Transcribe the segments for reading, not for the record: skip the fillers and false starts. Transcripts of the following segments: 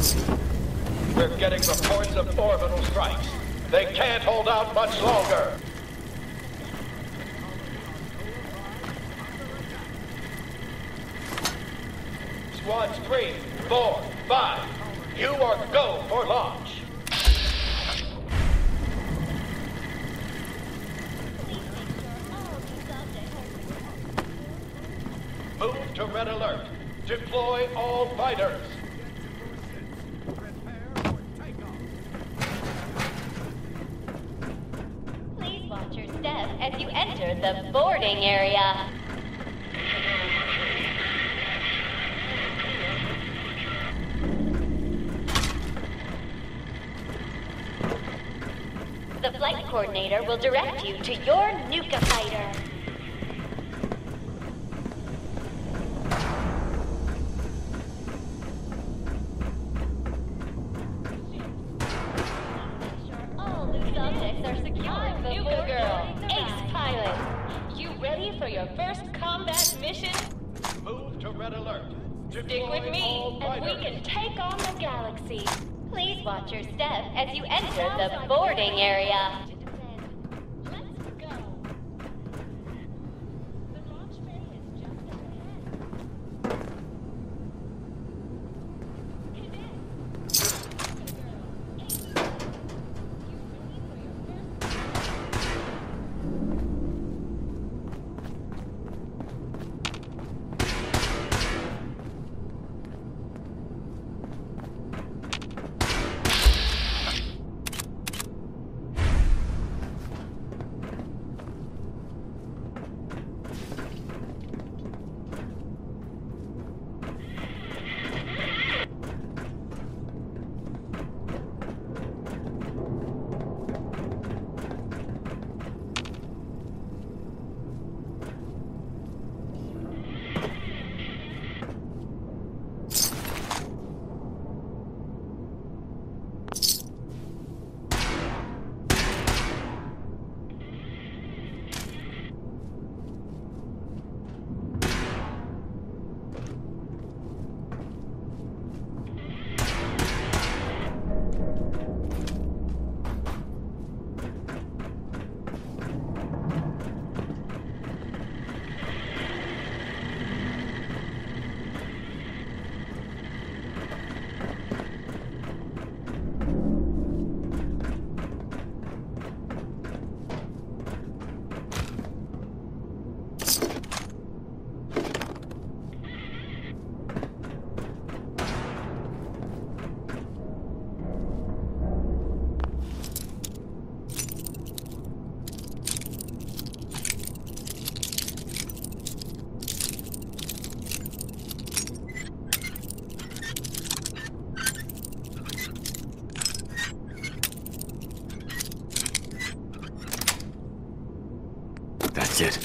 We're getting reports of orbital strikes. They can't hold out much longer. Squads 3, 4, 5. You are go for launch. Move to red alert. Deploy all fighters. Please watch your step as you enter the boarding area. The flight coordinator will direct you to your Nuka fighter. All new subjects are secured before Nuka Girl, boarding Ace arrives. Pilot. You ready for your first combat mission? Move to red alert. Stick Deploy with me, all and we fighters. can take on the galaxy. Please watch your step as you enter the boarding area. Let's go. The launch bay is just ahead. That's it.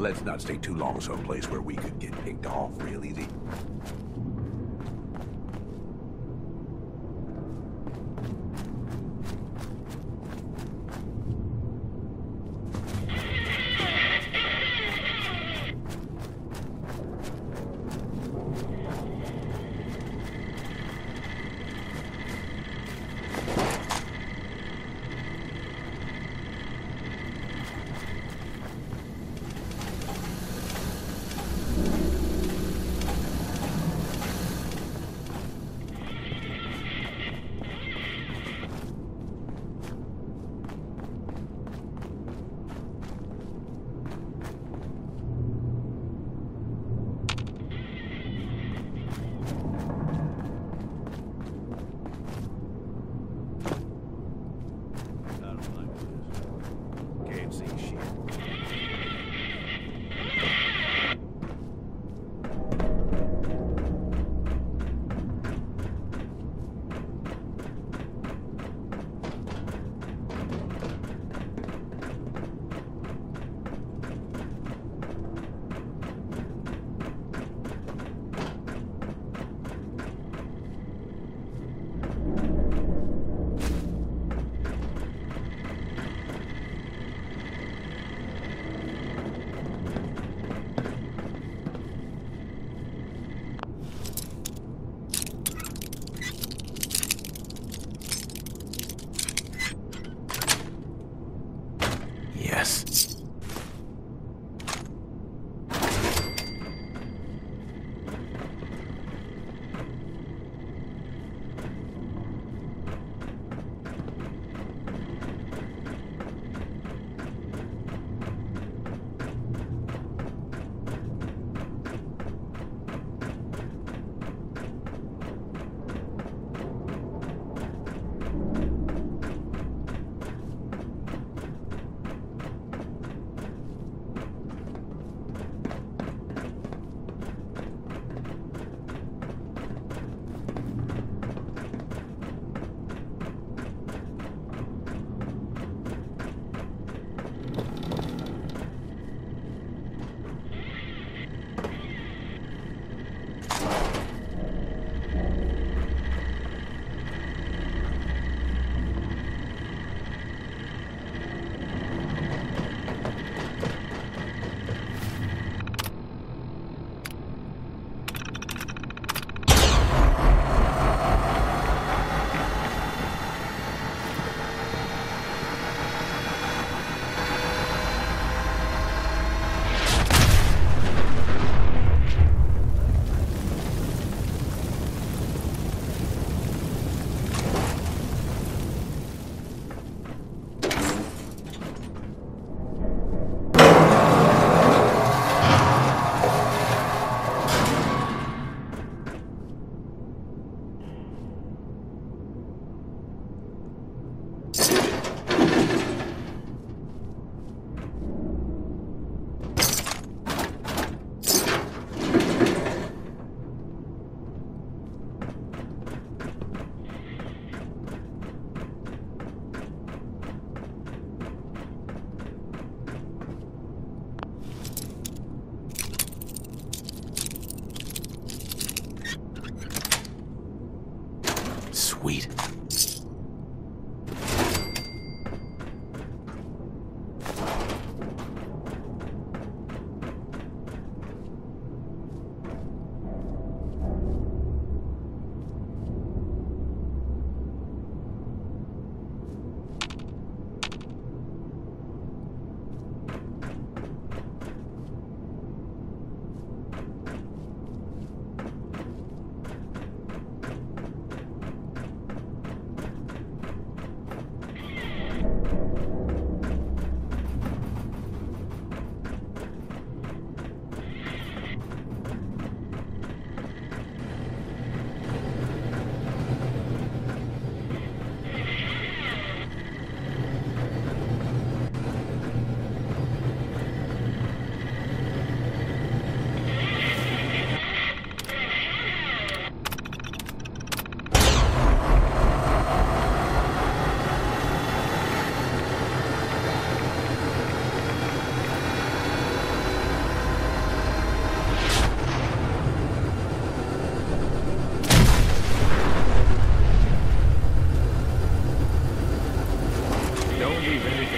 Let's not stay too long someplace where we could get picked off real easy. Yes. Sweet.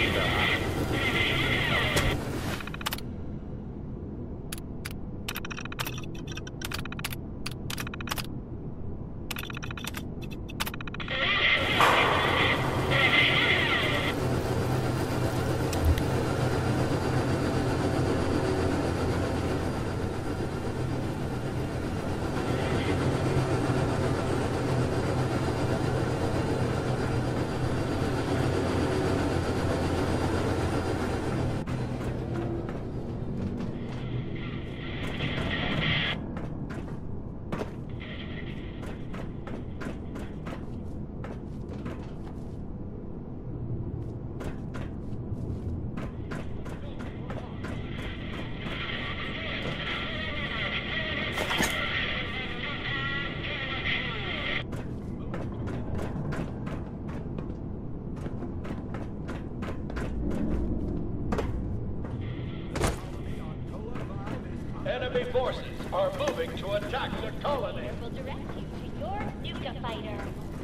Enemy forces are moving to attack the colony. Will direct you to your Nuka fighter.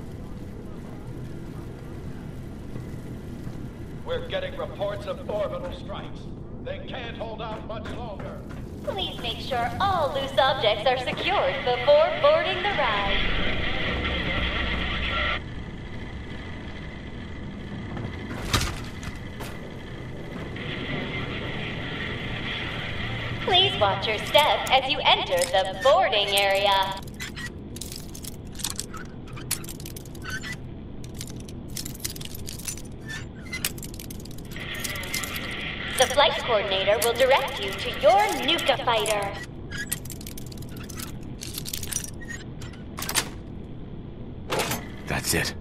We're getting reports of orbital strikes. They can't hold out much longer. Please make sure all loose objects are secured before boarding the ride. Please watch your step as you enter the boarding area. The flight coordinator will direct you to your Nuka fighter. That's it.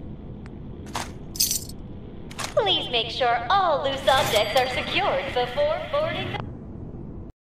Please make sure all loose objects are secured before boarding the